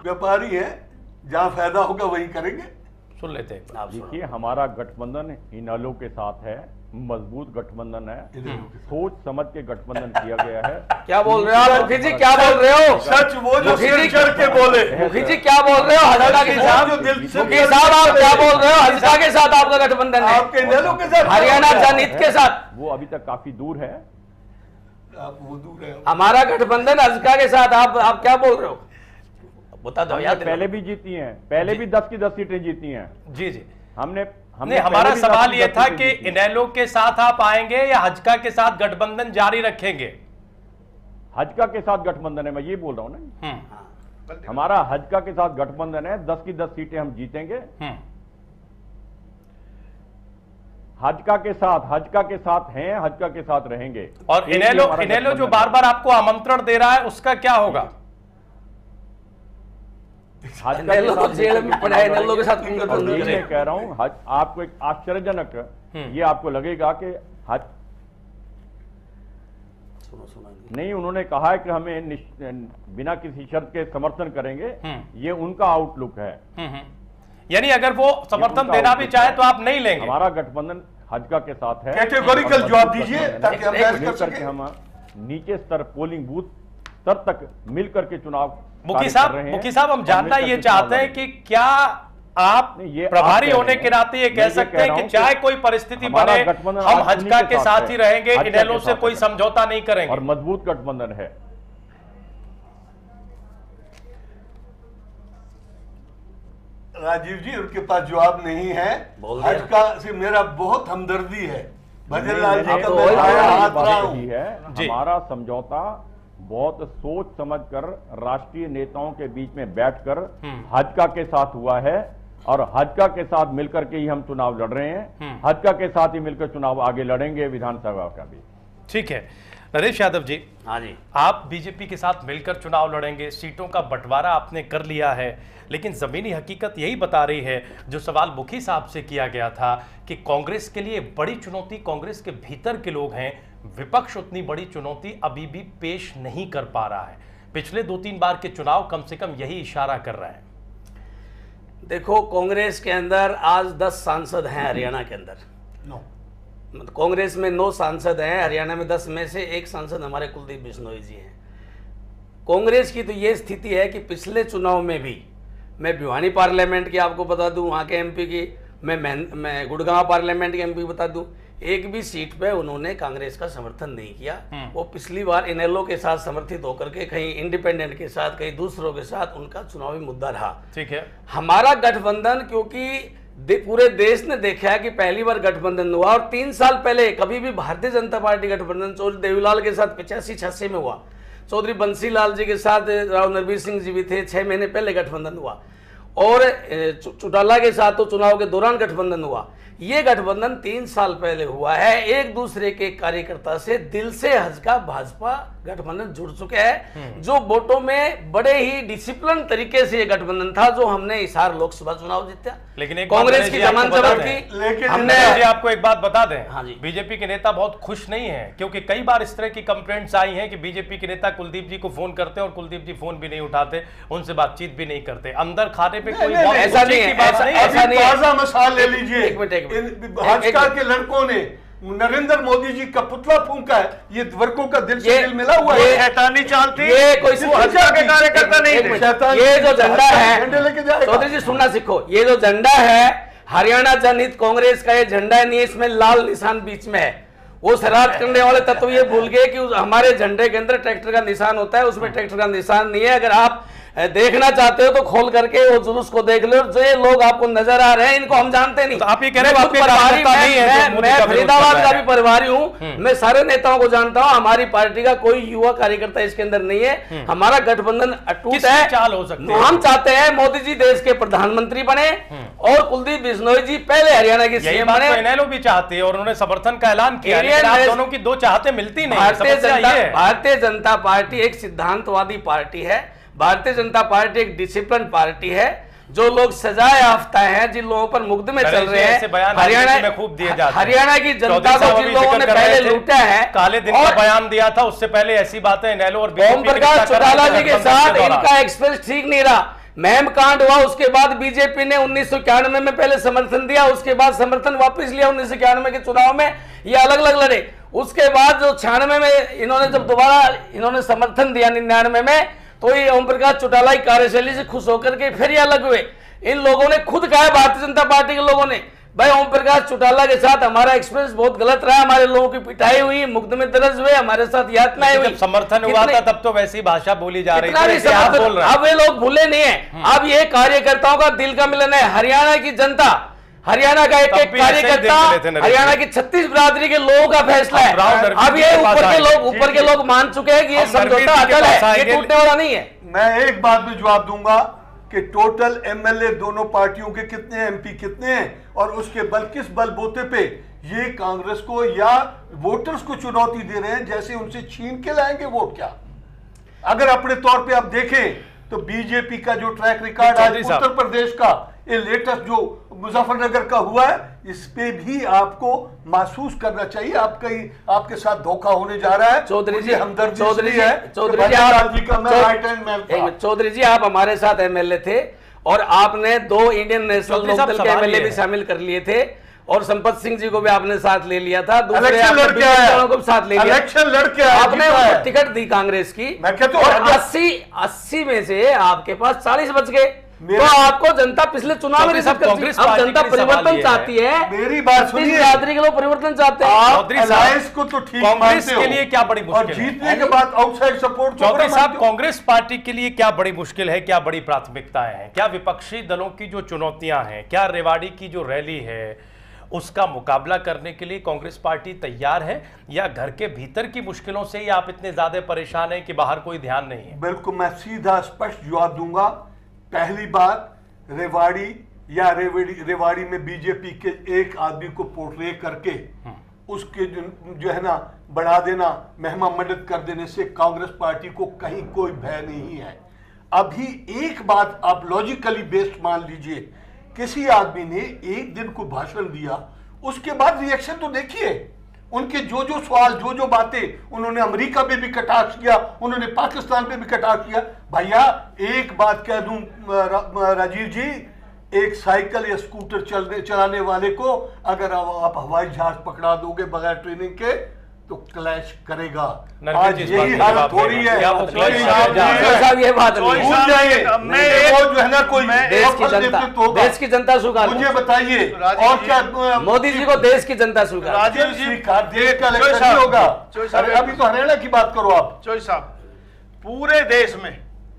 व्यापारी हैं, जहां फायदा होगा वही करेंगे। सुन लेते हैं। देखिए, हमारा गठबंधन इनेलो के साथ है, मजबूत गठबंधन है, सोच समझ के गठबंधन किया गया है। क्या बोल रहे हो आप मुखी जी, क्या बोल रहे हो? सच वो जो सिर चढ़ के बोले। मुखी जी क्या बोल रहे हो? हल्का के साथ मुखी साहब आप क्या बोल रहे हो? हल्का के साथ आपका गठबंधन है, आपके इनेलो के साथ, हरियाणा जनहित के साथ। वो अभी तक काफी दूर है। आप वो दूर है। हमारा गठबंधन हल्का के साथ, आप क्या बोल रहे हो? बता दो यार। पहले भी जीती हैं, पहले भी 10 की 10 सीटें जीती हैं। जी जी, हमने हमारा सवाल ये था कि इनेलो के साथ आप आएंगे या हजका के साथ गठबंधन जारी रखेंगे? हजका के साथ गठबंधन है, मैं ये बोल रहा हूं ना। हमारा हजका के साथ गठबंधन है, 10 की 10 सीटें हम जीतेंगे। हजका के साथ हैं, हजका के साथ रहेंगे। और इनेलो जो बार बार आपको आमंत्रण दे रहा है, उसका क्या होगा? इनेलो तो जेल में पड़ा है, इनेलो के साथ मैं कह रहा हूं, आपको एक आश्चर्यजनक ये आपको लगेगा कि नहीं, उन्होंने कहा है कि हमें बिना किसी शर्त के समर्थन करेंगे। ये उनका आउटलुक है। यानी अगर वो समर्थन देना भी चाहे तो आप नहीं लेंगे? हमारा गठबंधन हजका के साथ है। कैटेगोरिकल जवाब दीजिए ताकि हम बहस कर सकें। हम नीचे स्तर, पोलिंग बूथ स्तर तक मिलकर के चुनाव मुखी साहब हम जानना ये चाहते हैं कि क्या आप प्रभारी होने के नाते ये कह सकते हैं कि चाहे कोई परिस्थिति बने, हम हजका के साथ ही रहेंगे, इनेलो से कोई समझौता नहीं करेंगे? और मजबूत गठबंधन है। राजीव जी, उनके पास जवाब नहीं है। हजका से मेरा बहुत हमदर्दी है। भजन लाल जी का मैं हाथ रहा हूं। हमारा समझौता बहुत सोच समझकर राष्ट्रीय नेताओं के बीच में बैठकर हजका के साथ हुआ है, और हजका के साथ मिलकर के ही हम चुनाव लड़ रहे हैं। हजका के साथ ही मिलकर चुनाव आगे लड़ेंगे, विधानसभा का भी। ठीक है नरेश यादव जी। हाँ जी, आप बीजेपी के साथ मिलकर चुनाव लड़ेंगे, सीटों का बंटवारा आपने कर लिया है, लेकिन जमीनी हकीकत यही बता रही है, जो सवाल मुखी साहब से किया गया था कि कांग्रेस के लिए बड़ी चुनौती कांग्रेस के भीतर के लोग हैं, विपक्ष उतनी बड़ी चुनौती अभी भी पेश नहीं कर पा रहा है। पिछले 2-3 बार के चुनाव कम से कम यही इशारा कर रहे हैं। देखो, कांग्रेस के अंदर आज 10 सांसद हैं, हरियाणा के अंदर 9, कांग्रेस में 9 सांसद हैं, हरियाणा में 10 में से 1 सांसद हमारे कुलदीप बिश्नोई जी हैं। कांग्रेस की तो ये स्थिति है कि पिछले चुनाव में भी, मैं भिवानी पार्लियामेंट की आपको बता दूं, वहाँ के एमपी की, मैं गुड़गांव पार्लियामेंट के एमपी बता दूं, एक भी सीट पे उन्होंने कांग्रेस का समर्थन नहीं किया। वो पिछली बार इनेलो के साथ समर्थित होकर के कहीं इंडिपेंडेंट के साथ, कहीं दूसरों के साथ उनका चुनावी मुद्दा रहा। ठीक है, हमारा गठबंधन, क्योंकि पूरे देश ने देखा है कि पहली बार गठबंधन हुआ, और 3 साल पहले कभी भी भारतीय जनता पार्टी गठबंधन चौधरी देवीलाल के साथ 85-86 में हुआ, चौधरी बंसी लाल जी के साथ राव नरवीर सिंह जी भी थे, 6 महीने पहले गठबंधन हुआ, और चौटाला के साथ तो चुनाव के दौरान गठबंधन हुआ। ये गठबंधन 3 साल पहले हुआ है। एक दूसरे के कार्यकर्ता से दिल से हजका भाजपा गठबंधन जुड़ चुके हैं, जो वोटों में बड़े ही डिसिप्लिन तरीके से ये गठबंधन था, जो हमने हिसार लोकसभा चुनाव जीता। लेकिन कांग्रेस की जमान जबर की, लेकिन हमने आपको एक बात बता दें, हाँ जी, बीजेपी के नेता बहुत खुश नहीं है, क्योंकि कई बार इस तरह की कंप्लेंट्स आई हैं कि बीजेपी के नेता कुलदीप जी को फोन करते हैं और कुलदीप जी फोन भी नहीं उठाते, उनसे बातचीत भी नहीं करते, अंदर खाने पे कोई ऐसा नहीं है, ऐसा नहीं है। मसाल ले लीजिए, एक मिनट, भाजपा के लड़कों ने नरेंद्र मोदी जी का पुतला फूंका है, ये वर्गों का दिल से दिल मिला हुआ है। शैतानी चालती, ये कोई हजका के कार्यकर्ता नहीं। ये जो झंडा है, चौधरी जी सुनना सीखो, ये जो झंडा है हरियाणा जनहित कांग्रेस का, ये झंडा नहीं, इसमें लाल निशान बीच में है। वो शरारत करने वाले तत्व ये भूल गए कि हमारे झंडे के अंदर ट्रैक्टर का निशान होता है, उसमें ट्रैक्टर का निशान नहीं है। अगर आप देखना चाहते हो तो खोल करके वो जुलूस को देख लो, जो ये लोग आपको नजर आ रहे हैं इनको हम जानते नहीं। तो आप ये कह रहे हैं मैं फरीदाबाद का भी प्रभारी हूँ, मैं सारे नेताओं को जानता हूँ, हमारी पार्टी का कोई युवा कार्यकर्ता इसके अंदर नहीं है। हमारा गठबंधन अटूट है। चाल हो सकती है, हम चाहते हैं मोदी जी देश के प्रधानमंत्री बने और कुलदीप बिश्नोई जी पहले हरियाणा के सीएम बने। इनेलो भी चाहते हैं और उन्होंने समर्थन का ऐलान किया, दोनों की 2 चाहते मिलती नहीं। भारतीय जनता पार्टी एक सिद्धांतवादी पार्टी है, भारतीय जनता पार्टी एक डिसिप्लिन पार्टी है। जो लोग सजाए याफ्ता हैं, जिन लोगों पर मुकदमे चल रहे हैं, हरियाणा में खूब दिए जाते हैं। हरियाणा की जनता को जिन लोगों ने पहले लूटा है, काले दिन का बयान दिया था, उससे पहले ऐसी बातें इनेलो और ओम प्रकाश चौटाला जी के साथ इनका एक्सपीरियंस ठीक नहीं रहा। महम कांड हुआ, उसके बाद बीजेपी ने 1991 में पहले समर्थन दिया, उसके बाद समर्थन वापस लिया 1991 के चुनाव में, ये अलग अलग लड़े। उसके बाद जो 96 में इन्होंने जब दोबारा इन्होंने समर्थन दिया 99 में, तो ये ओम प्रकाश चौटाला की कार्यशैली से खुश होकर के फिर ये अलग हुए। इन लोगों ने खुद कहा, भारतीय जनता पार्टी के लोगों ने, भाई ओम प्रकाश चौटाला के साथ हमारा एक्सपीरियंस बहुत गलत रहा, हमारे लोगों की पिटाई हुई, मुकदमे दर्ज हुए, हमारे साथ यातनाएं हुई। जब समर्थन हुआ था तब तो वैसी भाषा बोली जा रही थी, थी। अब वे लोग भूले नहीं है, अब ये कार्यकर्ताओं का दिल का मिलन है। हरियाणा की जनता, हरियाणा का एक एक कार्यकर्ता, हरियाणा की 36 बिरादरी के लोगों का फैसला है। अब ये ऊपर के लोग मान चुके हैं कि ये समझौता अटल है, ये टूटने वाला नहीं है। मैं एक बात में जवाब दूंगा कि टोटल एमएलए दोनों पार्टियों के कितने, एमपी कितने हैं, और उसके बल किस बलबूते पे ये कांग्रेस को या वोटर्स को चुनौती दे रहे हैं, जैसे उनसे छीन के लाएंगे वोट। क्या अगर अपने तौर पे आप देखें तो बीजेपी का जो ट्रैक रिकॉर्ड आज उत्तर प्रदेश का ये लेटेस्ट जो मुजफ्फरनगर का हुआ है, इस पे भी आपको महसूस करना चाहिए आपके साथ धोखा होने जा रहा है। चौधरी जी, चौधरी जी आप हमारे साथ एमएलए थे और आपने 2 इंडियन नेशनल लोकदल के एमएलए भी शामिल कर लिए थे, और संपत सिंह जी को भी आपने साथ ले लिया था, दूसरे को भी साथ ले लिया। इलेक्शन लड़के आपने टिकट दी कांग्रेस की, मैं कहता हूं 80 में से आपके पास 40 बच गए। तो आपको जनता पिछले चुनाव में कांग्रेस अब जनता परिवर्तन चाहती है। मेरी बात सुनिए, बिरादरी के लोग परिवर्तन चाहते हैं। आप अलायंस को तो ठीक कांग्रेस के लिए क्या बड़ी मुश्किल है, जीतने के बाद आउटसाइड सपोर्ट। चौधरी साहब, कांग्रेस पार्टी के लिए क्या बड़ी मुश्किल है, क्या बड़ी प्राथमिकताएं हैं, क्या विपक्षी दलों की जो चुनौतियां हैं, क्या रेवाड़ी की जो रैली है उसका मुकाबला करने के लिए कांग्रेस पार्टी तैयार है, या घर के भीतर की मुश्किलों से ही आप इतने ज्यादा परेशान हैं कि बाहर कोई ध्यान नहीं है? बिल्कुल, मैं सीधा स्पष्ट जवाब दूंगा। पहली बात, रेवाड़ी में बीजेपी के एक आदमी को पोर्ट्रे करके उसके जो है ना बढ़ा देना, महिमा मंडित कर देने से कांग्रेस पार्टी को कहीं कोई भय नहीं है। अभी एक बात आप लॉजिकली बेस्ड मान लीजिए, किसी आदमी ने एक दिन को भाषण दिया, उसके बाद रिएक्शन तो देखिए, उनके जो जो सवाल, जो जो बातें, उन्होंने अमेरिका पे भी कटाक्ष किया, उन्होंने पाकिस्तान पे भी कटाक्ष किया। भैया एक बात कह दूं राजीव जी, एक साइकिल या स्कूटर चलाने वाले को अगर आप हवाई जहाज पकड़ा दोगे बगैर ट्रेनिंग के तो क्लैश करेगा। आज यही हालत हो रही है। ये बात भूल जाइए, वो जो है ना कोई देश की जनता स्वीकार, मुझे बताइए और क्या मोदी जी को देश की जनता स्वीकार, राजीव जी का देश का इलेक्शन नहीं होगा। अभी तो हरियाणा की बात करो आप। चौधरी साहब, पूरे देश में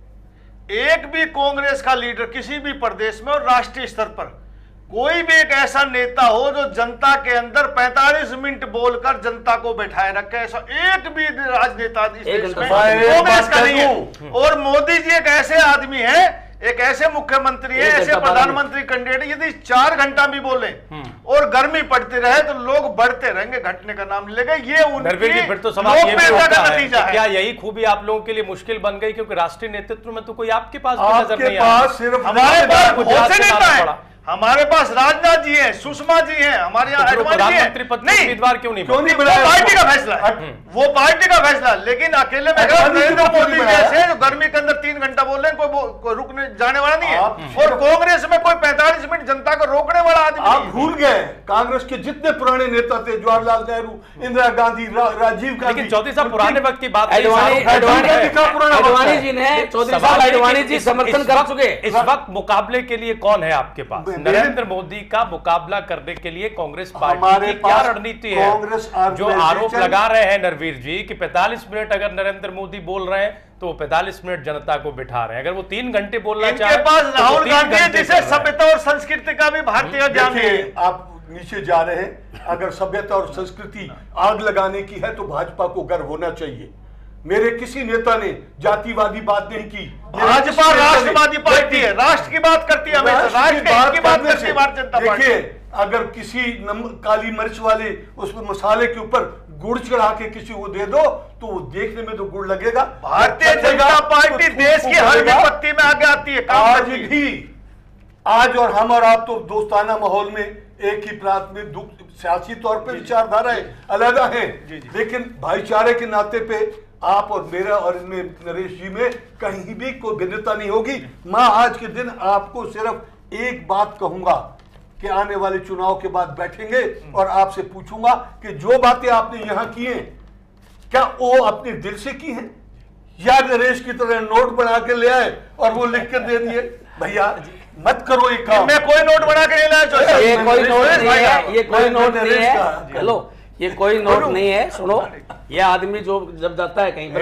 एक भी कांग्रेस का लीडर किसी भी प्रदेश में और राष्ट्रीय स्तर पर कोई भी एक ऐसा नेता हो जो जनता के अंदर 45 मिनट बोलकर जनता को बैठाए रखे, ऐसा एक भी राजनेता इस देश में कांग्रेस का नहीं है। और मोदी जी एक ऐसे आदमी है, एक ऐसे मुख्यमंत्री है, ऐसे प्रधानमंत्री कैंडिडेट, यदि 4 घंटा भी बोले और गर्मी पड़ती रहे तो लोग बढ़ते रहेंगे, घटने का नाम लेगा। ये उनकी फिर तो सवाल ये भी होता है, नतीजा है। क्या यही खूबी आप लोगों के लिए मुश्किल बन गई क्योंकि राष्ट्रीय नेतृत्व में तो कोई आपके पास भी नजर नहीं आया? सिर्फ हमारे पास बहुत से नेता है, हमारे पास राजनाथ जी हैं, सुषमा जी हैं, हमारे यहाँ प्रधानमंत्री पद के उम्मीदवार क्यों नहीं पार्टी का फैसला है, वो पार्टी का फैसला। लेकिन अकेले में नरेंद्र मोदी जैसे जो गर्मी के अंदर 3 घंटा बोल रहे हैं, कोई रुकने जाने वाला नहीं है। और कांग्रेस में कोई 45 मिनट जनता को रोकने वाला आदमी। आप भूल गए कांग्रेस के जितने पुराने नेता थे, जवाहरलाल नेहरू, इंदिरा गांधी, राजीव गांधी। लेकिन चौधरी साहब पुराने वक्त की बात, अडवाणी जी ने, चौधरी साहब अडवाणी जी समर्थन कर चुके। इस वक्त मुकाबले के लिए कौन है आपके पास? नरेंद्र मोदी का मुकाबला करने के लिए कांग्रेस पार्टी की क्या रणनीति है? जो आरोप लगा रहे हैं नरवीर जी कि 45 मिनट अगर नरेंद्र मोदी बोल रहे हैं तो 45 मिनट जनता को बिठा रहे हैं, अगर वो 3 घंटे बोलना चाहे इनके पास राहुल गांधी जिसे सभ्यता और संस्कृति का भी भारतीय ज्ञान है। आप नीचे जा रहे हैं, अगर सभ्यता और संस्कृति आग लगाने की है तो भाजपा को गर्व होना चाहिए। मेरे किसी नेता ने जातिवादी बात नहीं की। भाजपा राष्ट्रवादी पार्टी है, राष्ट्र की बात करती है, हमेशा राष्ट्र की बात करती है भारतीय जनता पार्टी। देखिए, अगर किसी काली मिर्च वाले उसमें मसाले के ऊपर गुड़ चढ़ा के किसी को दे दो तो वो देखने में तो गुड़ लगेगा। भारतीय जनता पार्टी देश की हर विपत्ति में आगे आती है। आज भी, आज और हम और आप तो दोस्ताना माहौल में एक ही प्रांत में, सियासी तौर पे विचारधाराएं अलग हैं, लेकिन भाईचारे के नाते पे आप और मेरा और इनमें नरेश जी में कहीं भी कोई भिन्नता नहीं होगी। मैं आज के दिन आपको सिर्फ एक बात कहूंगा कि आने वाले चुनाव के बाद बैठेंगे और आपसे पूछूंगा कि जो बातें आपने यहां की हैं क्या वो अपने दिल से की हैं या नरेश की तरह नोट बना के ले आए और वो लिख कर दे दिए। भैया मत करो ये काम। मैं कोई नोट बना के नहीं लाया। ये कोई नोट नहीं है, ये कोई नोट नहीं है। हेलो, ये कोई नोट नहीं है। सुनो, ये आदमी जो जब जाता है कहीं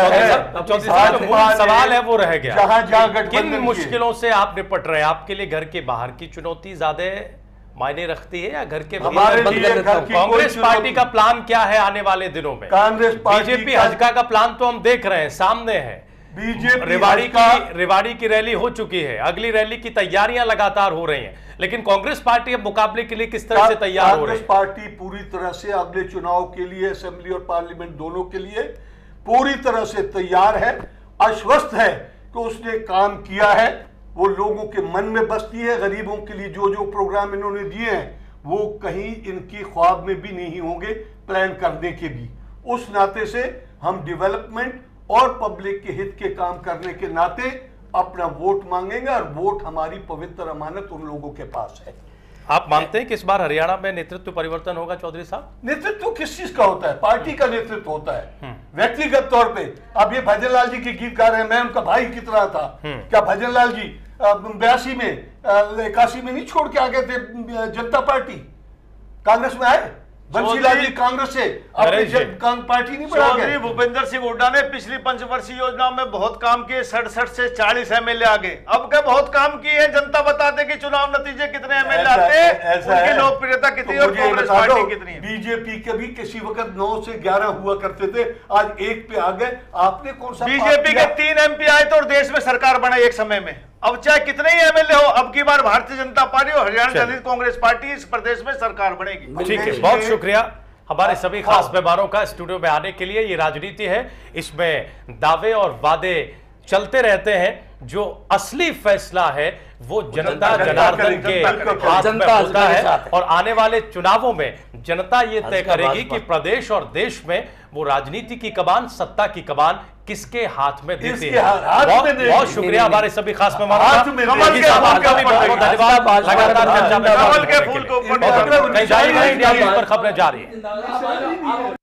पर, सवाल है वो रह गया, जहां किन मुश्किलों से आप निपट रहे हैं? आपके लिए घर के बाहर की चुनौती ज्यादा मायने रखती है या घर के भीतर? कांग्रेस पार्टी का प्लान क्या है आने वाले दिनों में? कांग्रेस पार्टी बीजेपी हजका का प्लान तो हम देख रहे हैं, सामने है। बीजेपी रेवाड़ी की रैली हो चुकी है, अगली रैली की तैयारियां लगातार हो रही हैं, लेकिन कांग्रेस पार्टी अब मुकाबले के लिए किस तरह से तैयार हो रही है? कांग्रेस पार्टी पूरी तरह से अगले चुनाव के लिए, असेंबली और पार्लियामेंट दोनों के लिए पूरी तरह से तैयार है, आश्वस्त है कि उसने काम किया है, वो लोगों के मन में बसती है। गरीबों के लिए जो जो प्रोग्राम इन्होंने दिए हैं वो कहीं इनकी ख्वाब में भी नहीं होंगे प्लान करने के भी। उस नाते से हम डेवलपमेंट और पब्लिक के हित के काम करने के नाते अपना वोट मांगेंगे और वोट हमारी पवित्र अमानत उन लोगों के पास है। आप मानते हैं कि इस बार हरियाणा में नेतृत्व परिवर्तन होगा चौधरी साहब? नेतृत्व किस चीज का होता है? पार्टी का नेतृत्व होता है। व्यक्तिगत तौर पे अब ये भजन लाल जी के गीत गा रहे हैं, मैं उनका भाई की तरह था। क्या भजन लाल जी 82 में 81 में नहीं छोड़ के आ गए थे जनता पार्टी? कांग्रेस में आए बंसीलाल जी कांग्रेस से, अपनी पार्टी नहीं बढ़ा चौधरी भूपेंद्र सिंह हुड्डा ने पिछली पंचवर्षीय योजना में बहुत काम किए, 67 से 40 एमएलए आ गए। अब क्या बहुत काम किए हैं? जनता बताते कि चुनाव नतीजे कितने एमएलए आते हैं, उनकी लोकप्रियता कितनी और कांग्रेस पार्टी कितनी है। बीजेपी के भी किसी वक्त 9 से 11 हुआ करते थे, आज 1 पे आ गए। आपने कौन सा? बीजेपी के 3 एमपी आए तो और देश में सरकार बनाई एक समय में। अब चाहे कितने ही एमएलए हो, अब की बार भारतीय जनता पार्टी और हरियाणा दलित कांग्रेस पार्टी इस प्रदेश में सरकार बनेगी। ठीक है, बहुत शुक्रिया हमारे सभी खास मेहमानों का स्टूडियो में आने के लिए। ये राजनीति है, इसमें दावे और वादे चलते रहते हैं, जो असली फैसला है वो जनता जनार्दन के हाथ में होता है। और आने वाले चुनावों में जनता ये तय करेगी कि प्रदेश और देश में वो राजनीति की कमान, सत्ता की कमान किसके हाथ में देती है। बहुत शुक्रिया हमारे सभी खास मेहमानों का। धन्यवाद। लगातार चर्चा में कमल के फूल को ऊपर इंडिया न्यूज़ पर खबरें जारी है।